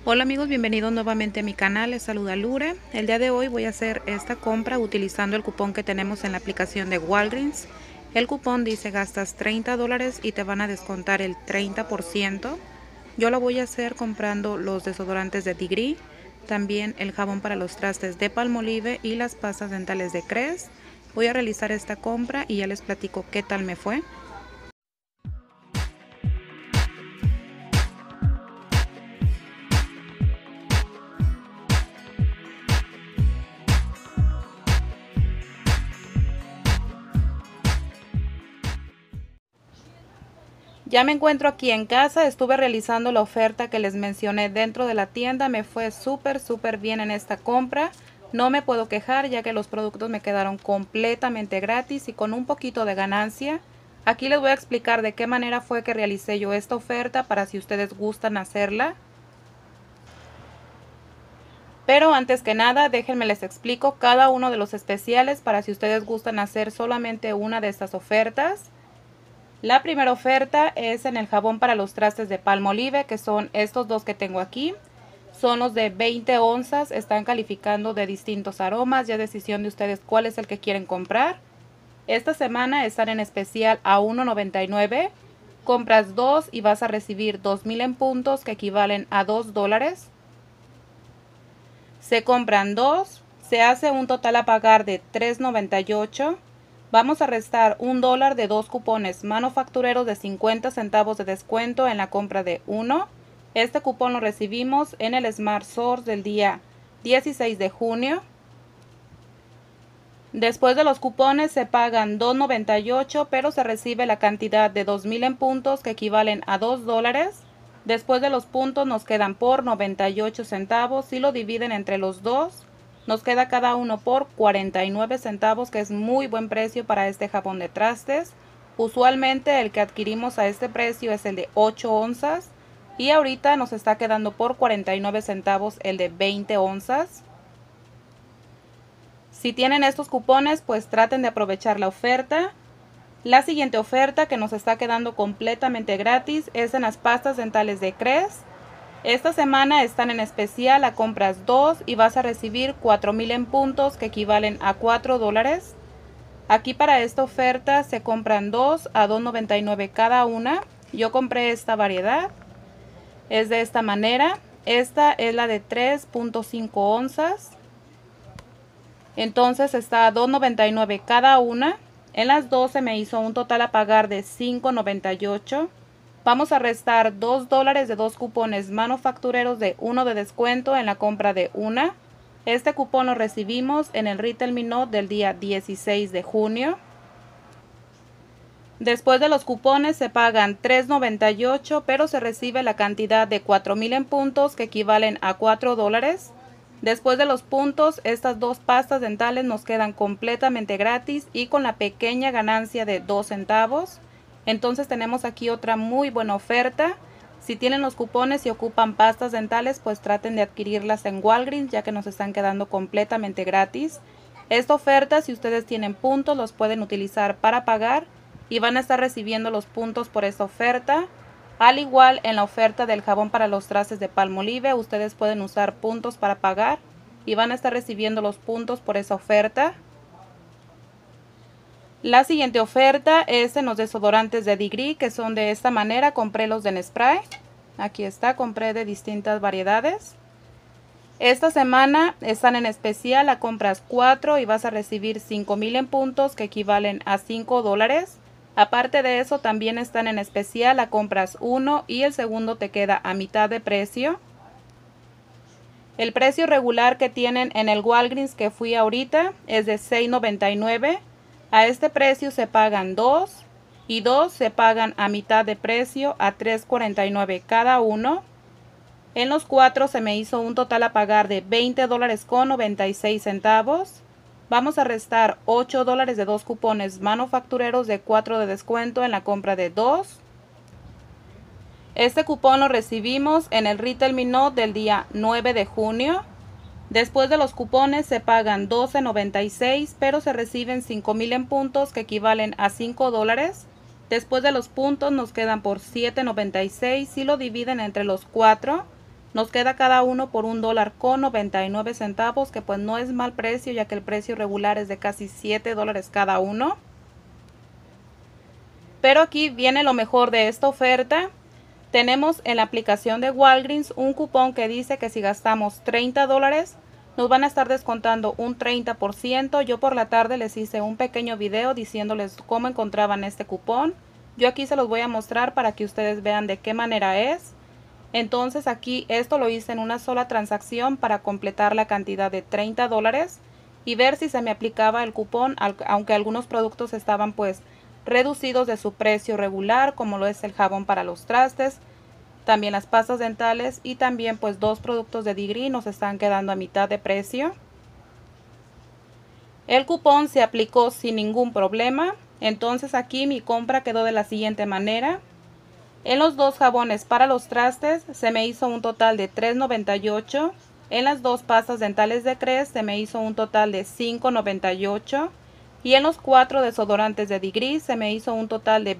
Hola amigos, bienvenidos nuevamente a mi canal, les saluda Lure. El día de hoy voy a hacer esta compra utilizando el cupón que tenemos en la aplicación de Walgreens. El cupón dice gastas $30 y te van a descontar el 30%. Yo lo voy a hacer comprando los desodorantes de Degree, también el jabón para los trastes de Palmolive y las pastas dentales de Crest. Voy a realizar esta compra y ya les platico qué tal me fue. Ya me encuentro aquí en casa, estuve realizando la oferta que les mencioné dentro de la tienda, me fue súper bien en esta compra. No me puedo quejar ya que los productos me quedaron completamente gratis y con un poquito de ganancia. Aquí les voy a explicar de qué manera fue que realicé yo esta oferta para si ustedes gustan hacerla. Pero antes que nada, déjenme les explico cada uno de los especiales para si ustedes gustan hacer solamente una de estas ofertas. La primera oferta es en el jabón para los trastes de Palmolive, que son estos dos que tengo aquí. Son los de 20 onzas, están calificando de distintos aromas, ya es decisión de ustedes cuál es el que quieren comprar. Esta semana están en especial a $1.99. Compras 2 y vas a recibir 2,000 en puntos que equivalen a $2. Se compran 2, se hace un total a pagar de $3.98. Vamos a restar $1 de 2 cupones manufactureros de 50 centavos de descuento en la compra de uno. Este cupón lo recibimos en el Smart Source del día 16 de junio. Después de los cupones se pagan $2.98, pero se recibe la cantidad de 2,000 en puntos que equivalen a $2. Después de los puntos nos quedan por 98 centavos. Si lo dividen entre los dos, nos queda cada uno por 49 centavos, que es muy buen precio para este jabón de trastes. Usualmente el que adquirimos a este precio es el de 8 onzas y ahorita nos está quedando por 49 centavos el de 20 onzas. Si tienen estos cupones, pues traten de aprovechar la oferta. La siguiente oferta que nos está quedando completamente gratis es en las pastas dentales de Crest. Esta semana están en especial a compras 2 y vas a recibir 4,000 en puntos que equivalen a $4. Aquí para esta oferta se compran 2 a $2.99 cada una. Yo compré esta variedad. Es de esta manera. Esta es la de 3.5 onzas. Entonces está a $2.99 cada una. En las 12 me hizo un total a pagar de $5.98. Vamos a restar $2 de 2 cupones manufactureros de 1 de descuento en la compra de una. Este cupón lo recibimos en el Retail Me Not del día 16 de junio. Después de los cupones se pagan $3.98, pero se recibe la cantidad de 4,000 en puntos que equivalen a $4. Después de los puntos, estas dos pastas dentales nos quedan completamente gratis y con la pequeña ganancia de 2 centavos. Entonces tenemos aquí otra muy buena oferta. Si tienen los cupones y ocupan pastas dentales, pues traten de adquirirlas en Walgreens, ya que nos están quedando completamente gratis. Esta oferta, si ustedes tienen puntos, los pueden utilizar para pagar y van a estar recibiendo los puntos por esta oferta. Al igual en la oferta del jabón para los trastes de Palmolive, ustedes pueden usar puntos para pagar y van a estar recibiendo los puntos por esa oferta. La siguiente oferta es en los desodorantes de Degree, que son de esta manera. Compré los de spray. Aquí está, compré de distintas variedades. Esta semana están en especial a compras 4 y vas a recibir 5,000 en puntos que equivalen a $5. Aparte de eso, también están en especial a compras 1 y el segundo te queda a mitad de precio. El precio regular que tienen en el Walgreens que fui ahorita es de $6.99. A este precio se pagan 2 y 2 se pagan a mitad de precio a $3.49 cada uno. En los 4 se me hizo un total a pagar de $20.96. Vamos a restar $8 de 2 cupones manufactureros de 4 de descuento en la compra de 2. Este cupón lo recibimos en el Retail Me Not del día 9 de junio. Después de los cupones se pagan $12.96, pero se reciben 5,000 en puntos que equivalen a $5. Después de los puntos nos quedan por $7.96. Si lo dividen entre los 4, Nos queda cada uno por $1.99, que pues no es mal precio, ya que el precio regular es de casi $7 cada uno. Pero aquí viene lo mejor de esta oferta. Tenemos en la aplicación de Walgreens un cupón que dice que si gastamos $30 nos van a estar descontando un 30%. Yo por la tarde les hice un pequeño video diciéndoles cómo encontraban este cupón. Yo aquí se los voy a mostrar para que ustedes vean de qué manera es. Entonces aquí esto lo hice en una sola transacción para completar la cantidad de $30 y ver si se me aplicaba el cupón, aunque algunos productos estaban pues reducidos de su precio regular, como lo es el jabón para los trastes, también las pastas dentales y también pues 2 productos de Degree nos están quedando a mitad de precio. El cupón se aplicó sin ningún problema. Entonces aquí mi compra quedó de la siguiente manera. En los 2 jabones para los trastes se me hizo un total de $3.98. En las 2 pastas dentales de Crest se me hizo un total de $5.98. Y en los 4 desodorantes de Degree se me hizo un total de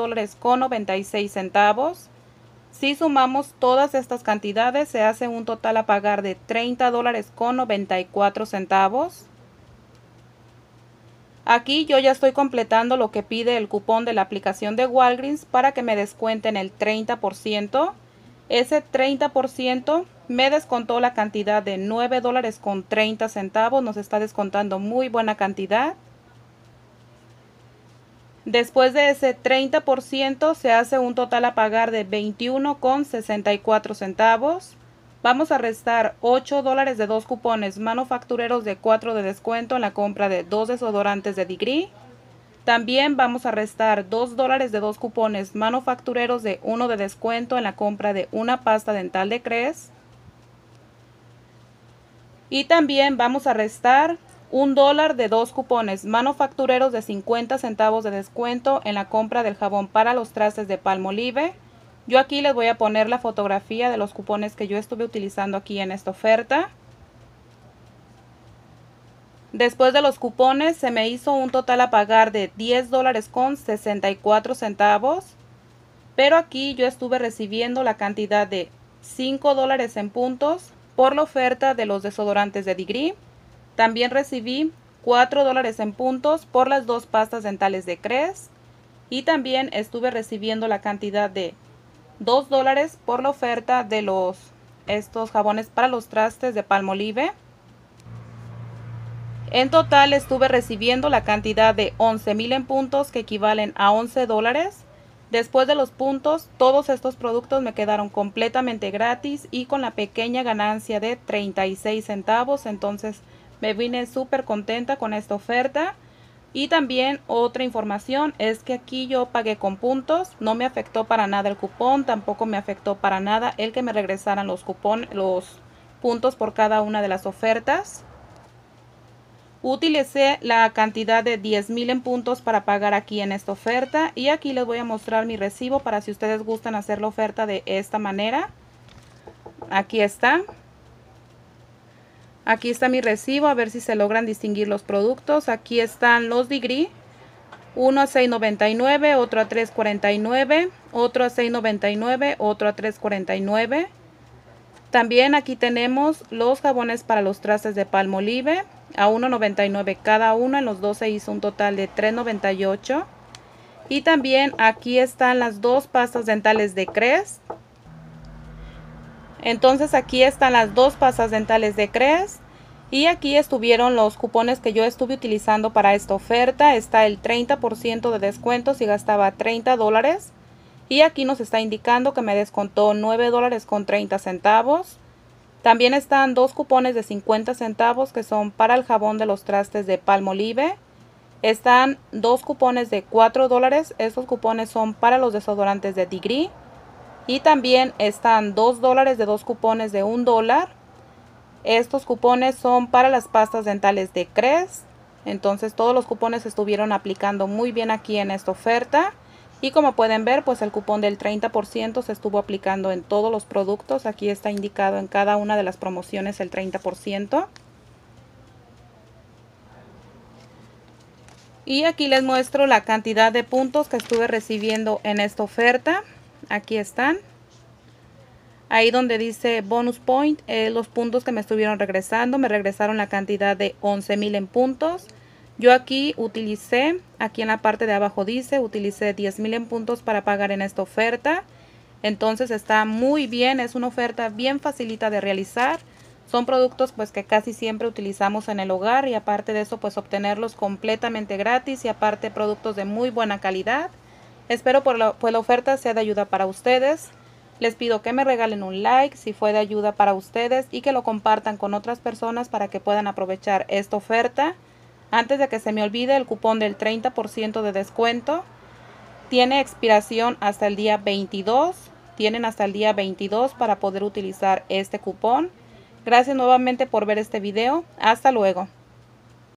$20.96. Si sumamos todas estas cantidades se hace un total a pagar de $30.94. Aquí yo ya estoy completando lo que pide el cupón de la aplicación de Walgreens para que me descuenten el 30%. Ese 30% me descontó la cantidad de $9.30. Nos está descontando muy buena cantidad. Después de ese 30% se hace un total a pagar de $21.64. Vamos a restar $8 de 2 cupones manufactureros de 4 de descuento en la compra de 2 desodorantes de Degree. También vamos a restar $2 de 2 cupones manufactureros de 1 de descuento en la compra de una pasta dental de Crest. Y también vamos a restar $1 de 2 cupones manufactureros de 50 centavos de descuento en la compra del jabón para los trastes de Palmolive. Yo aquí les voy a poner la fotografía de los cupones que yo estuve utilizando aquí en esta oferta. Después de los cupones se me hizo un total a pagar de $10.64. Pero aquí yo estuve recibiendo la cantidad de $5 en puntos por la oferta de los desodorantes de Degree. También recibí $4 en puntos por las 2 pastas dentales de Crest. Y también estuve recibiendo la cantidad de $2 por la oferta de estos jabones para los trastes de Palmolive. En total estuve recibiendo la cantidad de 11,000 en puntos, que equivalen a $11. Después de los puntos, todos estos productos me quedaron completamente gratis y con la pequeña ganancia de 36 centavos. Entonces me vine súper contenta con esta oferta. Y también otra información es que aquí yo pagué con puntos, no me afectó para nada el cupón, tampoco me afectó para nada el que me regresaran los puntos por cada una de las ofertas. Utilicé la cantidad de 10,000 en puntos para pagar aquí en esta oferta y aquí les voy a mostrar mi recibo para si ustedes gustan hacer la oferta de esta manera. Aquí está. Aquí está mi recibo, a ver si se logran distinguir los productos. Aquí están los Degree, uno a $6.99, otro a $3.49, otro a $6.99, otro a $3.49. También aquí tenemos los jabones para los trastes de Palmolive a $1.99 cada uno. En los dos se hizo un total de $3.98. Y también aquí están las 2 pastas dentales de Crest. Entonces aquí están las 2 pastas dentales de Crest. Y aquí estuvieron los cupones que yo estuve utilizando para esta oferta. Está el 30% de descuento si gastaba $30. Y aquí nos está indicando que me descontó $9.30. También están 2 cupones de 50 centavos que son para el jabón de los trastes de Palmolive. Están 2 cupones de $4. Estos cupones son para los desodorantes de Degree. Y también están $2 de 2 cupones de $1. Estos cupones son para las pastas dentales de Crest. Entonces todos los cupones estuvieron aplicando muy bien aquí en esta oferta. Y como pueden ver, pues el cupón del 30% se estuvo aplicando en todos los productos. Aquí está indicado en cada una de las promociones el 30%. Y aquí les muestro la cantidad de puntos que estuve recibiendo en esta oferta. Aquí están. Ahí donde dice bonus point, los puntos que me estuvieron regresando, me regresaron la cantidad de 11,000 en puntos. Yo aquí utilicé, aquí en la parte de abajo dice, utilicé 10,000 en puntos para pagar en esta oferta. Entonces está muy bien, es una oferta bien facilita de realizar. Son productos pues que casi siempre utilizamos en el hogar y aparte de eso pues obtenerlos completamente gratis y aparte productos de muy buena calidad. Espero pues la oferta sea de ayuda para ustedes. Les pido que me regalen un like si fue de ayuda para ustedes y que lo compartan con otras personas para que puedan aprovechar esta oferta. Antes de que se me olvide, el cupón del 30% de descuento tiene expiración hasta el día 22. Tienen hasta el día 22 para poder utilizar este cupón. Gracias nuevamente por ver este video. Hasta luego.